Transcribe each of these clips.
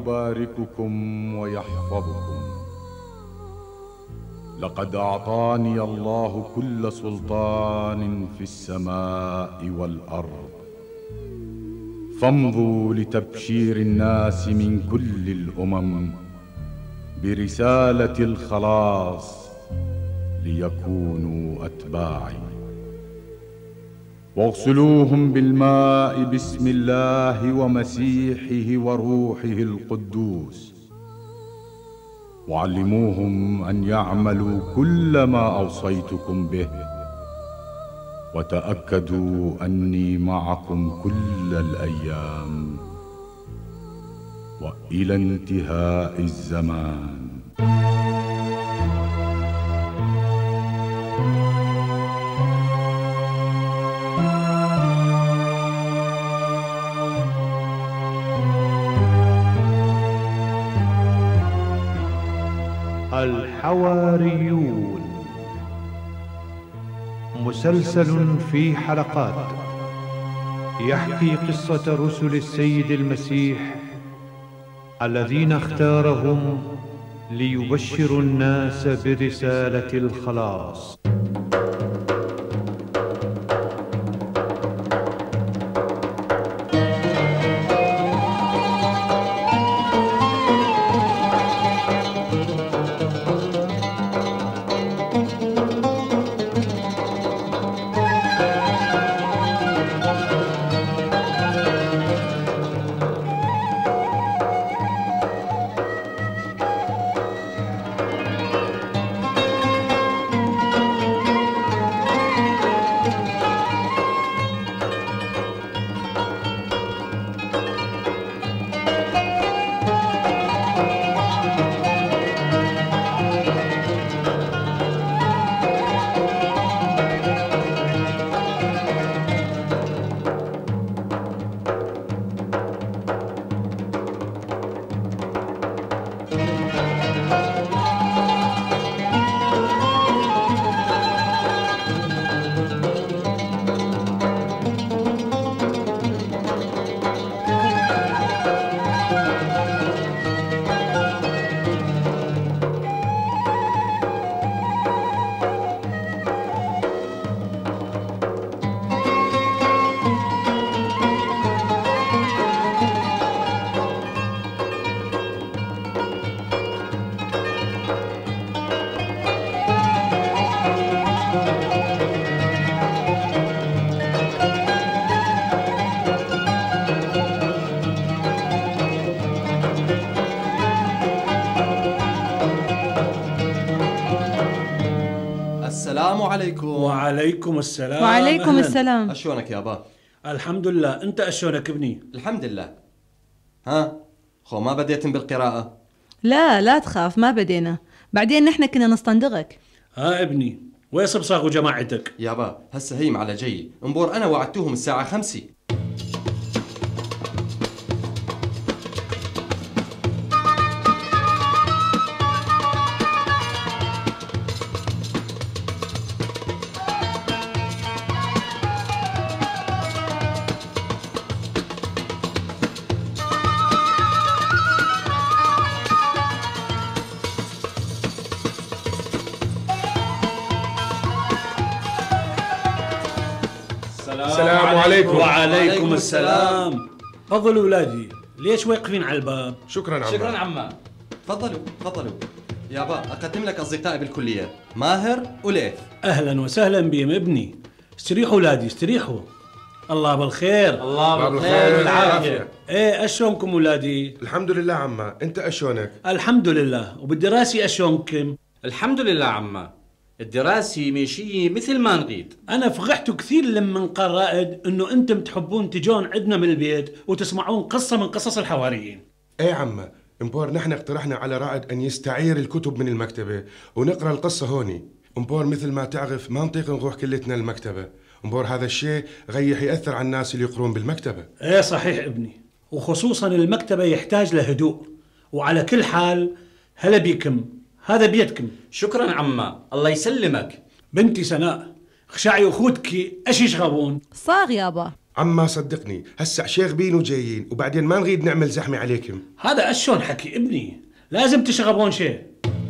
يبارككم ويحفظكم. لقد أعطاني الله كل سلطان في السماء والأرض، فامضوا لتبشير الناس من كل الأمم برسالة الخلاص ليكونوا أتباعي. واغسلوهم بالماء باسم الله ومسيحه وروحه القدوس، وعلموهم أن يعملوا كل ما أوصيتكم به، وتأكدوا أني معكم كل الأيام وإلى انتهاء الزمان. الحواريون، مسلسل في حلقات يحكي قصة رسل السيد المسيح الذين اختارهم ليبشروا الناس برسالة الخلاص. السلام عليكم. وعليكم السلام. وعليكم أهلاً. السلام. أشونك يابا؟ الحمد لله، أنت أشونك ابني؟ الحمد لله. ها خو ما بديتم بالقراءة؟ لا تخاف، ما بدينا، بعدين نحن كنا نستندغك. ها ابني، وين صبصاغ وجماعتك؟ يابا هسه هيم على جاي، انبور أنا وعدتوهم الساعة 5. السلام عليكم. وعليكم السلام. تفضلوا أولادي، ليش واقفين على الباب؟ شكرا عمّا. شكرا عمّا. تفضلوا. يابا أقدم لك أصدقائي بالكلية، ماهر وليث. أهلا وسهلا بهم ابني. استريحوا أولادي استريحوا. الله بالخير. الله بالخير والعافية. ايه اشونكم أولادي؟ الحمد لله عمّا، أنت أشونك؟ الحمد لله. وبالدراسة اشونكم؟ الحمد لله عمّا، الدراسة ماشية مثل ما نريد. أنا فغحت كثير لما قرأت إنه أنتم تحبون تجون عندنا من البيت وتسمعون قصة من قصص الحواريين. إيه عمّا، امبور نحن اقترحنا على رائد أن يستعير الكتب من المكتبة ونقرأ القصة هوني. امبور مثل ما تعرف ما نطيق نروح كلتنا المكتبة، امبور هذا الشيء غيح يأثر على الناس اللي يقرون بالمكتبة. إيه صحيح ابني، وخصوصا المكتبة يحتاج لهدوء. وعلى كل حال هلا بيكم، هذا بيتكم. شكرا عمّا، الله يسلمك. بنتي سناء، خشعي أخوتك أش يشغبون؟ صاغ يابا. عما صدقني هسه شاغبين وجايين وبعدين ما نريد نعمل زحمة عليكم. هذا أشون حكي ابني، لازم تشغبون شيء.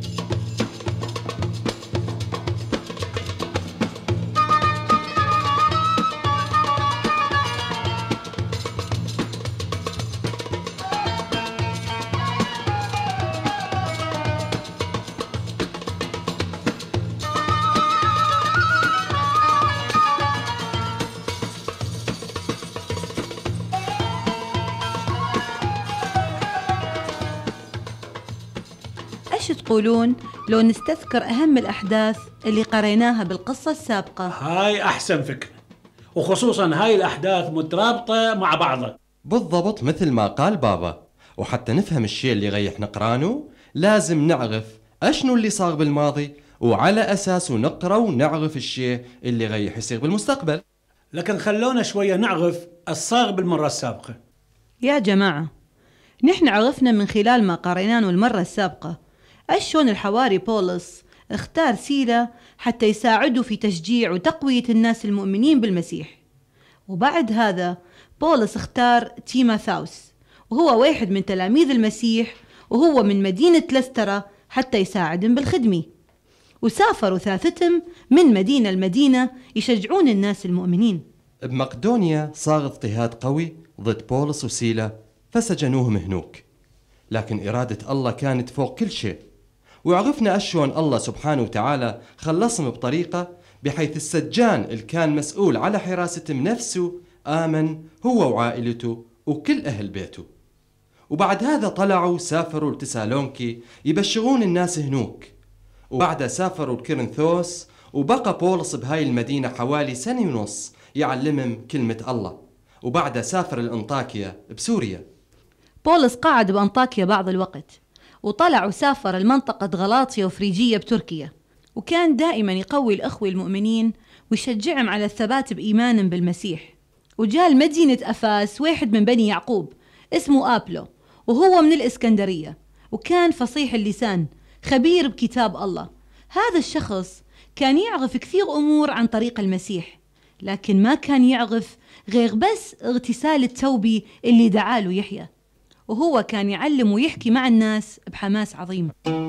ايش تقولون لو نستذكر أهم الأحداث اللي قريناها بالقصة السابقة؟ هاي أحسن فكرة، وخصوصا هاي الأحداث مترابطة مع بعضها. بالضبط مثل ما قال بابا، وحتى نفهم الشيء اللي غيح نقرانه لازم نعرف أشنو اللي صار بالماضي، وعلى أساسه نقرأ ونعرف الشيء اللي غيح يصير بالمستقبل. لكن خلونا شوية نعرف الصاغ بالمرة السابقة. يا جماعة، نحن عرفنا من خلال ما قريناه المرة السابقة شلون الحواري بولس اختار سيلة حتى يساعدوا في تشجيع وتقوية الناس المؤمنين بالمسيح. وبعد هذا بولس اختار تيموثاوس، وهو واحد من تلاميذ المسيح، وهو من مدينة لسترا حتى يساعدهم بالخدمة. وسافروا ثلاثتهم من مدينة لمدينة يشجعون الناس المؤمنين. بمقدونيا صار اضطهاد قوي ضد بولس وسيلا، فسجنوهم هنوك، لكن إرادة الله كانت فوق كل شيء. وعرفنا أشون الله سبحانه وتعالى خلصهم بطريقة بحيث السجان اللي كان مسؤول على حراستهم نفسه آمن هو وعائلته وكل أهل بيته. وبعد هذا طلعوا سافروا لتسالونكي يبشرون الناس هنوك، وبعدها سافروا لكورنثوس، وبقى بولس بهاي المدينة حوالي 1.5 سنة يعلمهم كلمة الله، وبعدها سافر لأنطاكيا بسوريا. بولس قعد بأنطاكيا بعض الوقت، وطلع وسافر المنطقة غلاطيا وفريجية بتركيا، وكان دائما يقوي الأخوة المؤمنين ويشجعهم على الثبات بإيمانهم بالمسيح. وجاء لمدينة أفاس واحد من بني يعقوب اسمه آبلو، وهو من الإسكندرية، وكان فصيح اللسان خبير بكتاب الله. هذا الشخص كان يعرف كثير أمور عن طريق المسيح، لكن ما كان يعرف غير بس اغتسال التوبة اللي دعاله يحيى، وهو كان يعلم ويحكي مع الناس بحماس عظيم.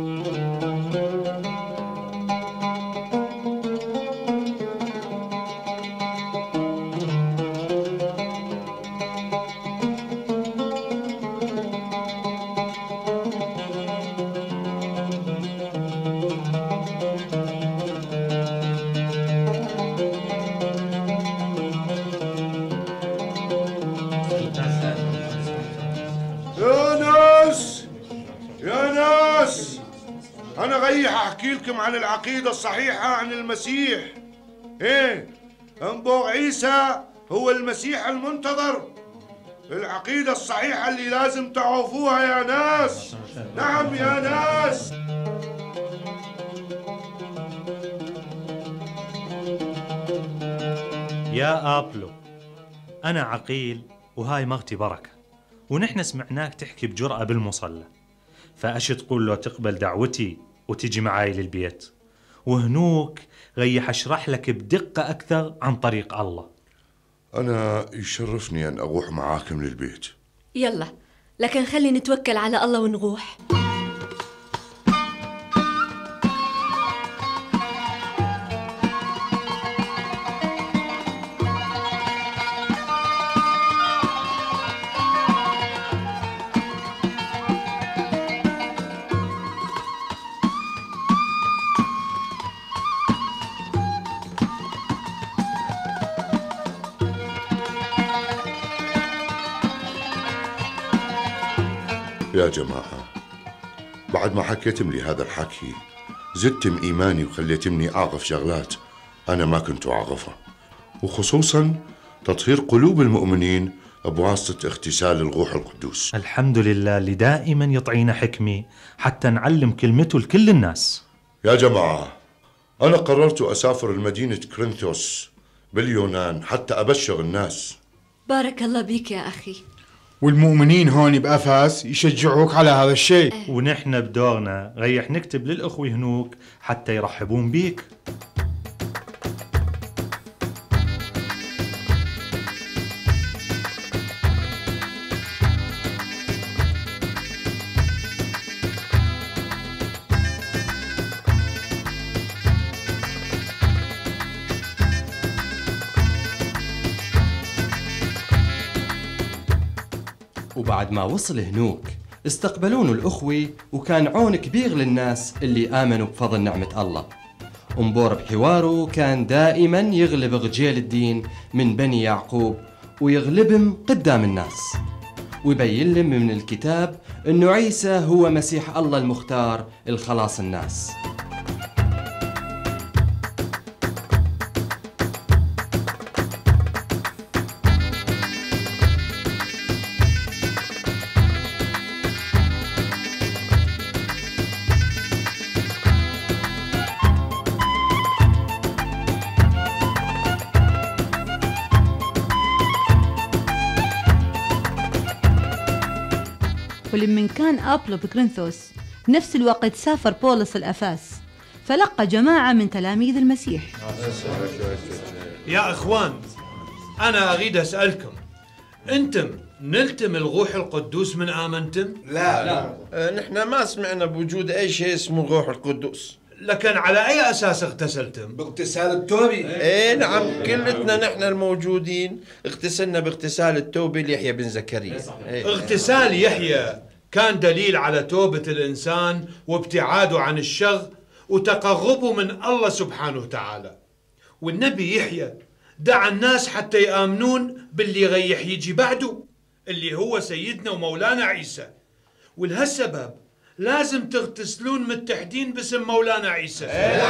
أنا غيح أحكي لكم عن العقيدة الصحيحة عن المسيح. أنبوغ عيسى هو المسيح المنتظر، العقيدة الصحيحة اللي لازم تعرفوها يا ناس. نعم يا ناس. يا آبلو، أنا عقيل وهاي مرتي بركة، ونحن سمعناك تحكي بجرأة بالمصلى، فأش تقول له تقبل دعوتي وتجي معاي للبيت، وهنوك غيح أشرح لك بدقة أكثر عن طريق الله. أنا يشرفني أن أروح معاكم للبيت. يلا، لكن خلي نتوكل على الله ونروح. يا جماعة، بعد ما حكيتم لي هذا الحكي زدتم إيماني وخليتمني أعرف شغلات أنا ما كنت أعرفها، وخصوصا تطهير قلوب المؤمنين بواسطة اغتسال الروح القدوس. الحمد لله اللي دائما يطعينا حكمة حتى نعلم كلمته لكل الناس. يا جماعة، أنا قررت أسافر المدينة كورنثوس باليونان حتى أبشر الناس. بارك الله بيك يا أخي. والمؤمنين هون بأفاس يشجعوك على هذا الشيء. ونحن بدورنا غيح نكتب للأخوة هنوك حتى يرحبون بيك. وبعد ما وصل هنوك استقبلونه الأخوة، وكان عون كبير للناس اللي آمنوا بفضل نعمة الله. أمبور بحواره كان دائما يغلب رجال الدين من بني يعقوب ويغلبهم قدام الناس، ويبين لهم من الكتاب أنه عيسى هو مسيح الله المختار الخلاص الناس. ولمن كان أبلو بكرنثوس بنفس الوقت سافر بولس الأفاس، فلقى جماعة من تلاميذ المسيح. يا إخوان، أنا أريد أسألكم، أنتم نلتم الروح القدوس من آمنتم؟ لا نحن ما سمعنا بوجود أي شيء اسمه الروح القدوس. لكن على أي أساس اغتسلتم؟ باغتسال التوبة. إيه نعم، كلتنا نحن الموجودين اغتسلنا باغتسال التوبة ليحيى بن زكريا. اغتسال يحيى كان دليل على توبة الإنسان وابتعاده عن الشر وتقربه من الله سبحانه وتعالى. والنبي يحيى دعا الناس حتى يآمنون باللي غيح يجي بعده، اللي هو سيدنا ومولانا عيسى. ولهالسبب لازم تغتسلون متحدين باسم مولانا عيسى.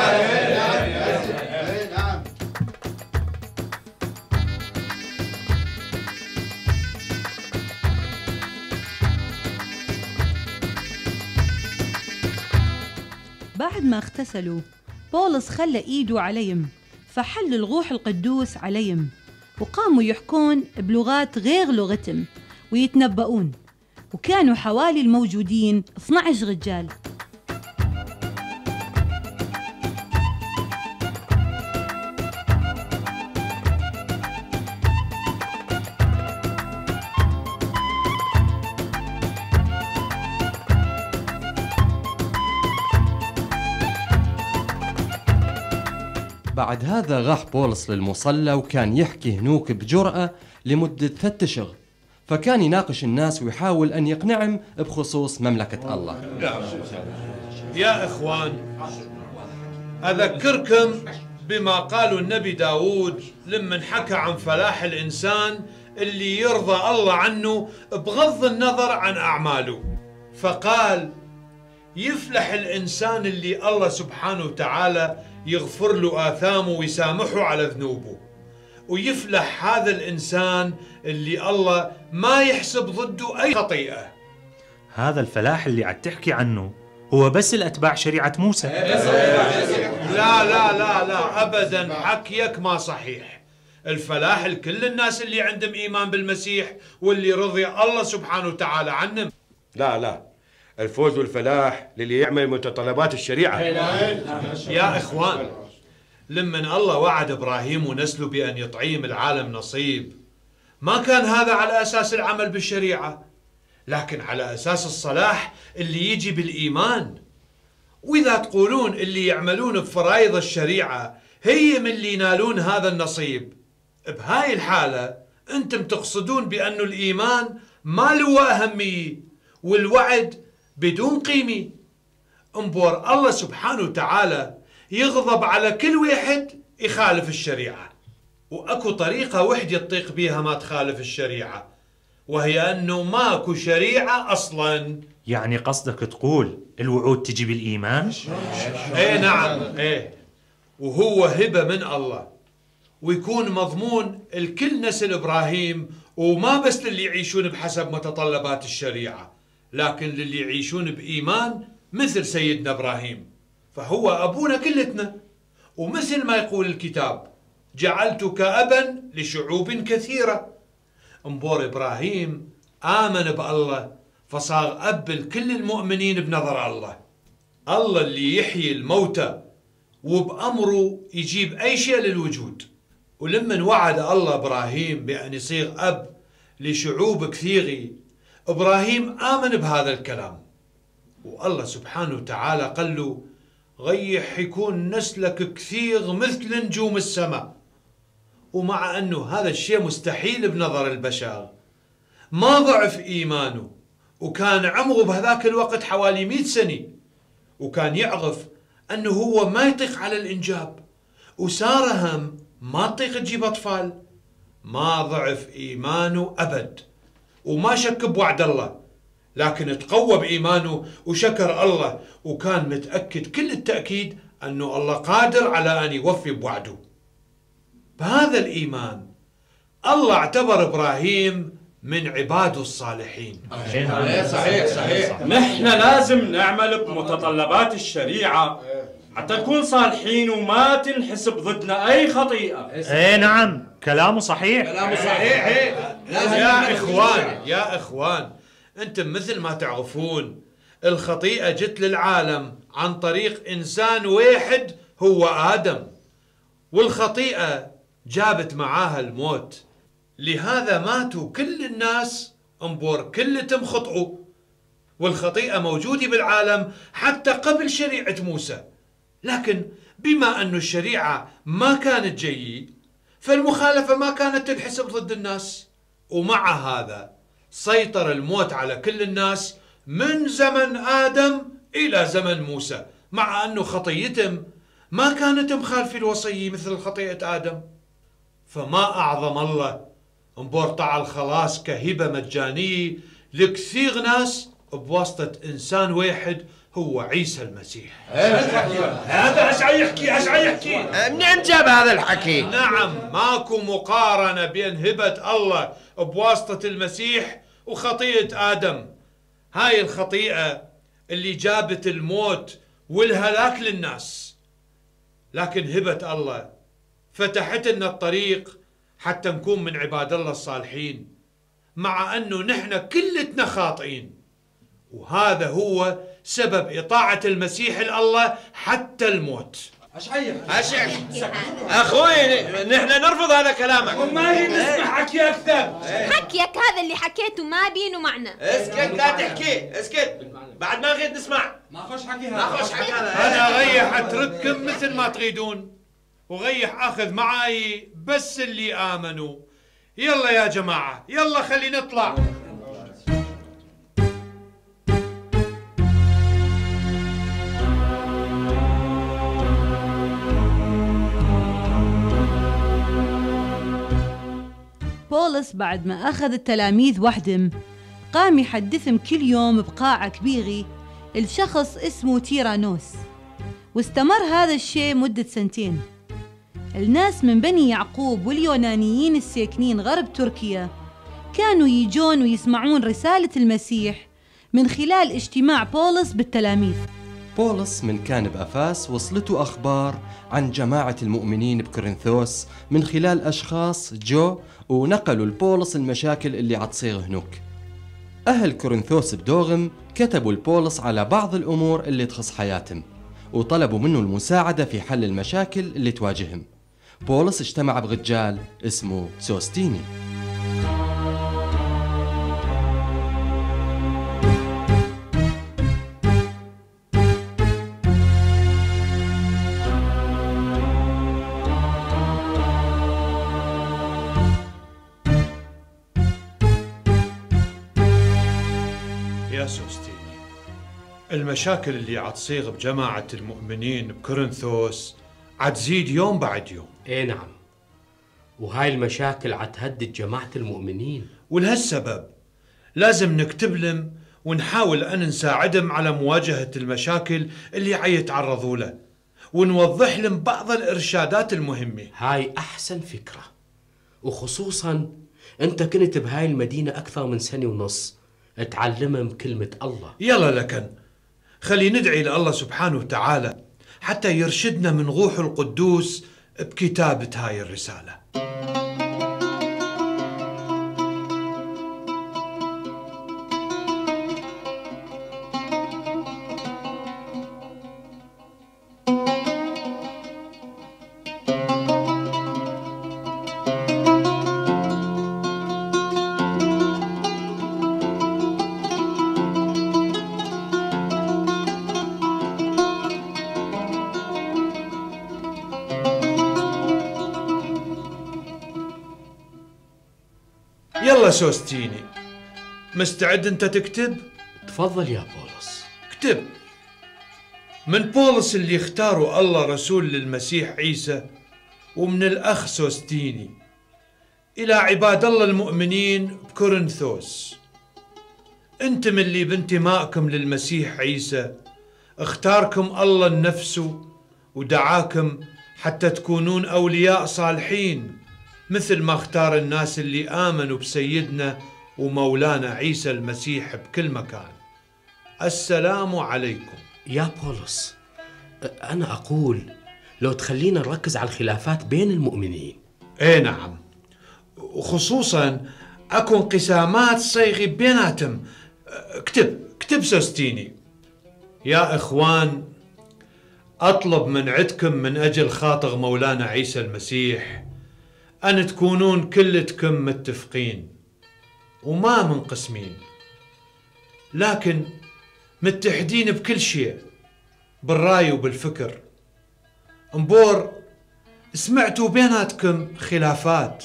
بعد ما اغتسلوا بولس خلى ايده عليهم، فحل الروح القدوس عليهم، وقاموا يحكون بلغات غير لغتهم ويتنبؤون، وكانوا حوالي الموجودين 12 رجال. بعد هذا راح بولس للمصلى، وكان يحكي هنوك بجرأة لمدة 3 أشهر، فكان يناقش الناس ويحاول أن يقنعهم بخصوص مملكة الله. يا إخوان، أذكركم بما قالوا النبي داود لمن حكى عن فلاح الإنسان اللي يرضى الله عنه بغض النظر عن أعماله. فقال: يفلح الإنسان اللي الله سبحانه وتعالى يغفر له آثامه ويسامحه على ذنوبه، ويفلح هذا الإنسان اللي الله ما يحسب ضده أي خطيئة. هذا الفلاح اللي عاد تحكي عنه هو بس الأتباع شريعة موسى. لا لا لا لا أبدا، حكيك ما صحيح. الفلاح لكل الناس اللي عندهم إيمان بالمسيح واللي رضي الله سبحانه وتعالى عنهم. لا، الفوز والفلاح للي يعمل متطلبات الشريعة. يا إخوان، لمن الله وعد إبراهيم ونسله بأن يطعيم العالم نصيب، ما كان هذا على أساس العمل بالشريعة، لكن على أساس الصلاح اللي يجي بالإيمان. وإذا تقولون اللي يعملون بفرائض الشريعة هي من اللي ينالون هذا النصيب، بهاي الحالة أنتم تقصدون بأن الإيمان ما له أهمية والوعد بدون قيمة. انبور الله سبحانه وتعالى يغضب على كل واحد يخالف الشريعة، وأكو طريقة وحدة تطيق بيها ما تخالف الشريعة، وهي أنه ماكو شريعة أصلا. يعني قصدك تقول الوعود تجي بالإيمان؟ ايه نعم، ايه، وهو هبة من الله، ويكون مضمون الكل نسل إبراهيم، وما بس للي يعيشون بحسب متطلبات الشريعة، لكن للي يعيشون بإيمان مثل سيدنا إبراهيم، فهو أبونا كلتنا. ومثل ما يقول الكتاب: جعلتك أبا لشعوب كثيرة. انبور إبراهيم آمن بالله فصار أب لكل المؤمنين بنظر الله. الله اللي يحيي الموتى وبأمره يجيب أي شيء للوجود. ولمن وعد الله إبراهيم بأن يصير أب لشعوب كثيرة، إبراهيم آمن بهذا الكلام، والله سبحانه وتعالى قال له: غيح يكون نسلك كثير مثل نجوم السماء. ومع أنه هذا الشيء مستحيل بنظر البشر، ما ضعف إيمانه، وكان عمره بهذاك الوقت حوالي 100 سنة، وكان يعرف أنه هو ما يطيق على الإنجاب، وسارة هم ما تطيق تجيب أطفال. ما ضعف إيمانه أبد، وما شك بوعد الله، لكن تقوى بإيمانه وشكر الله، وكان متأكد كل التأكيد أنه الله قادر على أن يوفي بوعده. بهذا الإيمان الله اعتبر إبراهيم من عباده الصالحين. صحيح. نحن لازم نعمل بمتطلبات الشريعة حتى نكون صالحين وما تنحسب ضدنا أي خطيئة. ايه نعم، كلامه صحيح. يا إخوان، أنتم مثل ما تعرفون الخطيئة جت للعالم عن طريق إنسان واحد هو آدم، والخطيئة جابت معاها الموت، لهذا ماتوا كل الناس انبور كلتهم خطئوا. والخطيئة موجودة بالعالم حتى قبل شريعة موسى، لكن بما أن الشريعة ما كانت جيدة فالمخالفة ما كانت تنحسب ضد الناس، ومع هذا سيطر الموت على كل الناس من زمن آدم إلى زمن موسى، مع أنه خطيتهم ما كانت مخالفة الوصية مثل خطيئة آدم. فما أعظم الله انبرطع الخلاص كهبة مجانية لكثير ناس بواسطة إنسان واحد هو عيسى المسيح. هذا ايش يحكي؟ منين جاب هذا الحكي؟ نعم، ماكو مقارنة بين هبة الله بواسطة المسيح وخطيئة آدم. هاي الخطيئة اللي جابت الموت والهلاك للناس، لكن هبة الله فتحت لنا الطريق حتى نكون من عباد الله الصالحين، مع أنه نحن كلتنا خاطئين. وهذا هو سبب إطاعة المسيح لله حتى الموت. أخوي نحن نرفض هذا كلامك وما نريد نسمع حكي أكثر. حكيك هذا اللي حكيته ما بينه معنى. اسكت، لا تحكي، اسكت، بعد ما نريد نسمع. ما خوش حكي هذا. أنا غيح أترككم مثل ما تريدون، وغيح أخذ معاي بس اللي آمنوا. يلا يا جماعة، يلا خلي نطلع. بولس بعد ما أخذ التلاميذ وحدهم قام يحدثهم كل يوم بقاعة كبيرة الشخص اسمه تيرانوس، واستمر هذا الشيء مدة 2 سنين. الناس من بني يعقوب واليونانيين الساكنين غرب تركيا كانوا يجون ويسمعون رسالة المسيح من خلال اجتماع بولس بالتلاميذ. بولس من كان بأفاس وصلته أخبار عن جماعة المؤمنين بكورنثوس من خلال أشخاص جو ونقلوا لبولس المشاكل اللي عتصير هنوك. أهل كورنثوس بدوغم كتبوا لبولس على بعض الأمور اللي تخص حياتهم، وطلبوا منه المساعدة في حل المشاكل اللي تواجههم. بولس اجتمع برجال اسمه سوستيني. يا سوستيني، المشاكل اللي عتصيغ بجماعة المؤمنين بكورنثوس عتزيد يوم بعد يوم. ايه نعم، وهاي المشاكل عتهدد جماعة المؤمنين، ولهالسبب لازم نكتب لهم ونحاول أن نساعدهم على مواجهة المشاكل اللي عيتعرضوا له، ونوضح لهم بعض الإرشادات المهمة. هاي أحسن فكرة، وخصوصا أنت كنت بهاي المدينة أكثر من 1.5 سنة تعلمهم كلمة الله. يلا لكن خلي ندعي لله سبحانه وتعالى حتى يرشدنا من روحه القدوس بكتابة هاي الرسالة. يلا سوستيني، مستعد أنت تكتب؟ تفضل يا بولس. اكتب. من بولس اللي اختاره الله رسول للمسيح عيسى، ومن الأخ سوستيني، إلى عباد الله المؤمنين بكورنثوس. أنتم اللي بانتمائكم للمسيح عيسى اختاركم الله لنفسه ودعاكم حتى تكونون أولياء صالحين، مثل ما اختار الناس اللي آمنوا بسيدنا ومولانا عيسى المسيح بكل مكان. السلام عليكم. يا بولس، أنا أقول لو تخلينا نركز على الخلافات بين المؤمنين. ايه نعم، وخصوصا اكو انقسامات صيغي بيناتهم. اكتب سوستيني. يا اخوان، اطلب من عندكم من اجل خاطر مولانا عيسى المسيح ان تكونون كلتكم متفقين وما منقسمين، لكن متحدين بكل شيء، بالراي وبالفكر. مبور سمعتوا بيناتكم خلافات،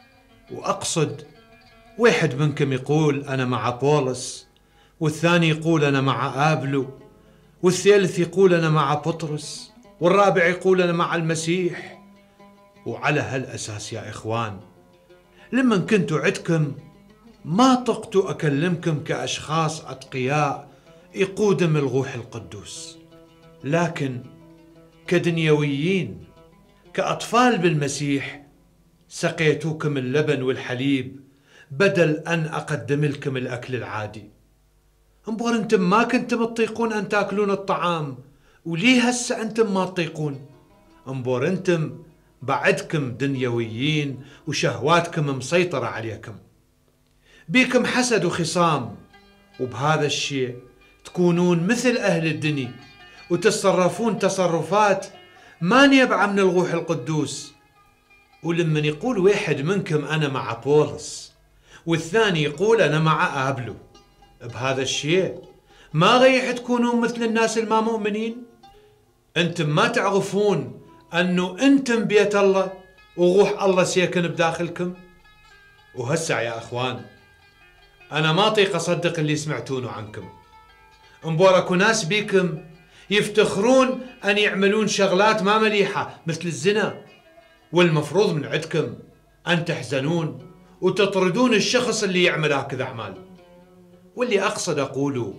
وأقصد واحد منكم يقول أنا مع بولس، والثاني يقول أنا مع آبلو، والثالث يقول أنا مع بطرس، والرابع يقول أنا مع المسيح. وعلى هالأساس يا إخوان، لما كنتوا عدكم ما طقتوا أكلمكم كأشخاص أتقياء يقودم الروح القدوس، لكن كدنيويين، كأطفال بالمسيح سقيتوكم اللبن والحليب بدل أن أقدم لكم الأكل العادي. انبور أنتم ما كنتم تطيقون أن تأكلون الطعام، وليه هسه أنتم ما تطيقون؟ انبور أنتم بعدكم دنيويين وشهواتكم مسيطرة عليكم، بيكم حسد وخصام، وبهذا الشيء تكونون مثل أهل الدنيا وتتصرفون تصرفات ما نيبعة من الروح القدوس. ولمن يقول واحد منكم أنا مع بولس والثاني يقول أنا مع آبلو، بهذا الشيء ما غيح تكونون مثل الناس الما مؤمنين؟ أنتم ما تعرفون أنه أنتم بيت الله وروح الله سيكن بداخلكم؟ وهسع يا أخوان، أنا ما طيق أصدق اللي سمعتونه عنكم. انبور اكو ناس بيكم يفتخرون أن يعملون شغلات ما مليحة مثل الزنا، والمفروض من عندكم أن تحزنون وتطردون الشخص اللي يعمل هكذا أعمال. واللي أقصد أقوله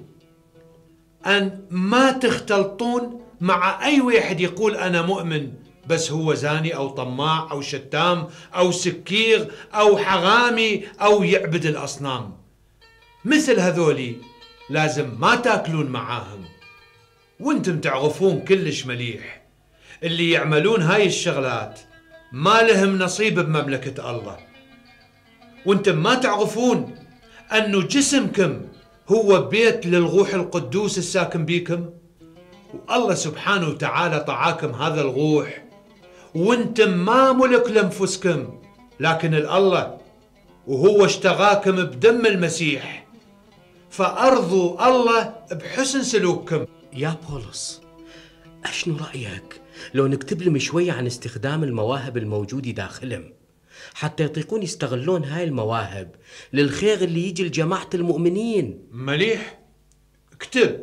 أن ما تختلطون مع أي واحد يقول أنا مؤمن بس هو زاني أو طماع أو شتام أو سكير أو حغامي أو يعبد الأصنام. مثل هذولي لازم ما تاكلون معاهم. وانتم تعرفون كلش مليح اللي يعملون هاي الشغلات ما لهم نصيب بمملكة الله. وانتم ما تعرفون أنه جسمكم هو بيت للروح القدوس الساكن بيكم، والله سبحانه وتعالى طعاكم هذا الروح، وانتم ما ملك لانفسكم لكن الله، وهو اشتغاكم بدم المسيح، فأرضوا الله بحسن سلوككم. يا بولس، أشنو رأيك لو نكتب لهم شوية عن استخدام المواهب الموجودة داخلهم حتى يطيقون يستغلون هاي المواهب للخير اللي يجي لجماعة المؤمنين؟ مليح، اكتب.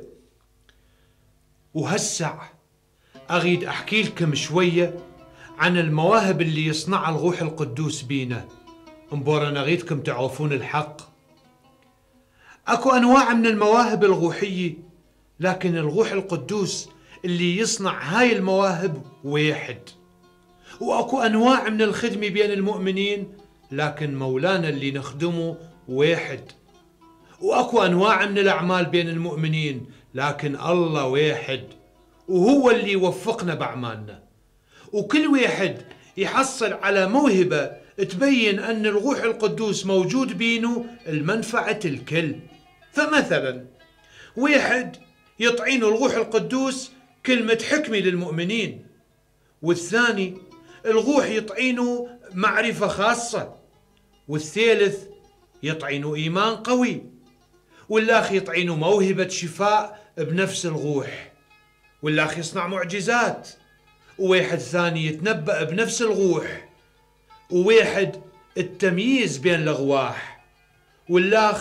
وهسع أريد أحكي لكم شوية عن المواهب اللي يصنعها الروح القدوس بينا. انبور أنا أريدكم تعرفون الحق. أكو أنواع من المواهب الروحية، لكن الروح القدوس اللي يصنع هاي المواهب واحد. وأكو أنواع من الخدمة بين المؤمنين، لكن مولانا اللي نخدمه واحد. وأكو أنواع من الأعمال بين المؤمنين، لكن الله واحد، وهو اللي يوفقنا بأعمالنا. وكل واحد يحصل على موهبة تبين أن الروح القدوس موجود بينه المنفعة الكل. فمثلا واحد يطعينه الروح القدوس كلمة حكمة للمؤمنين، والثاني الروح يطعينه معرفة خاصة، والثالث يطعينه إيمان قوي، والآخر يطعينه موهبة شفاء بنفس الروح، والآخر يصنع معجزات، وواحد ثاني يتنبأ بنفس الروح، وواحد التمييز بين الأرواح، والآخر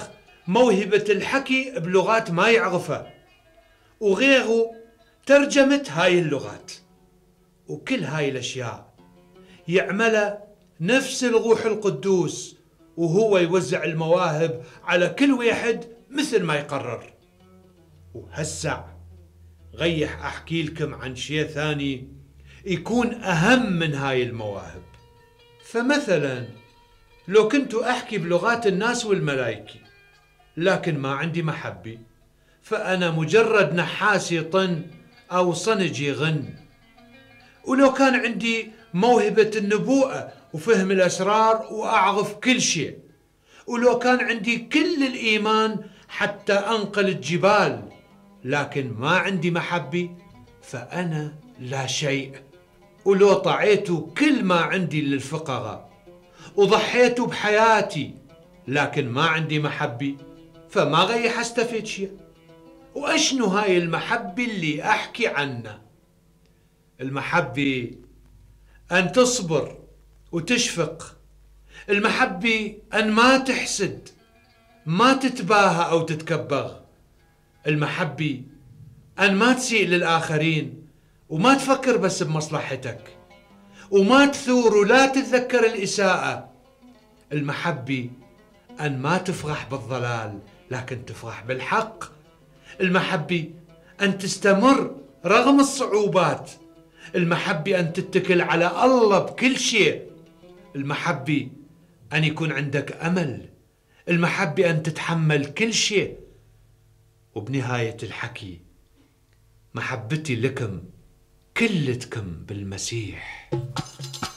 موهبة الحكي بلغات ما يعرفها، وغيره ترجمة هاي اللغات. وكل هاي الأشياء يعملها نفس الروح القدوس، وهو يوزع المواهب على كل واحد مثل ما يقرر. وهسع غيح أحكي لكم عن شيء ثاني يكون أهم من هاي المواهب. فمثلا لو كنت أحكي بلغات الناس والملائكة لكن ما عندي محبة، فأنا مجرد نحاس يطن أو صنج يغن. ولو كان عندي موهبة النبوءة وفهم الأسرار وأعرف كل شيء، ولو كان عندي كل الإيمان حتى أنقل الجبال، لكن ما عندي محبة، فأنا لا شيء. ولو طعيت كل ما عندي للفقراء وضحيت بحياتي لكن ما عندي محبة، فما غيح استفيد شيء. وأشنو هاي المحبة اللي أحكي عنها؟ المحبة أن تصبر وتشفق، المحبة أن ما تحسد، ما تتباهى أو تتكبر، المحبة أن ما تسيء للآخرين وما تفكر بس بمصلحتك، وما تثور ولا تتذكر الإساءة. المحبة أن ما تفرح بالضلال لكن تفرح بالحق. المحبة أن تستمر رغم الصعوبات. المحبة أن تتكل على الله بكل شيء. المحبة أن يكون عندك أمل. المحبة أن تتحمل كل شيء. وبنهاية الحكي محبتي لكم كلتكم بالمسيح.